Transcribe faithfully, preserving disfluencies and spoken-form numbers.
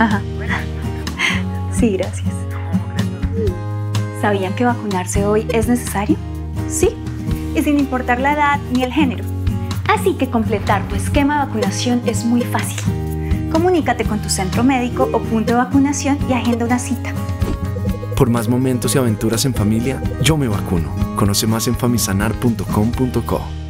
Ajá. Sí, gracias. ¿Sabían que vacunarse hoy es necesario? Sí, y sin importar la edad ni el género. Así que completar tu esquema de vacunación es muy fácil. Comunícate con tu centro médico o punto de vacunación y agenda una cita. Por más momentos y aventuras en familia, yo me vacuno. Conoce más en famisanar punto com punto co.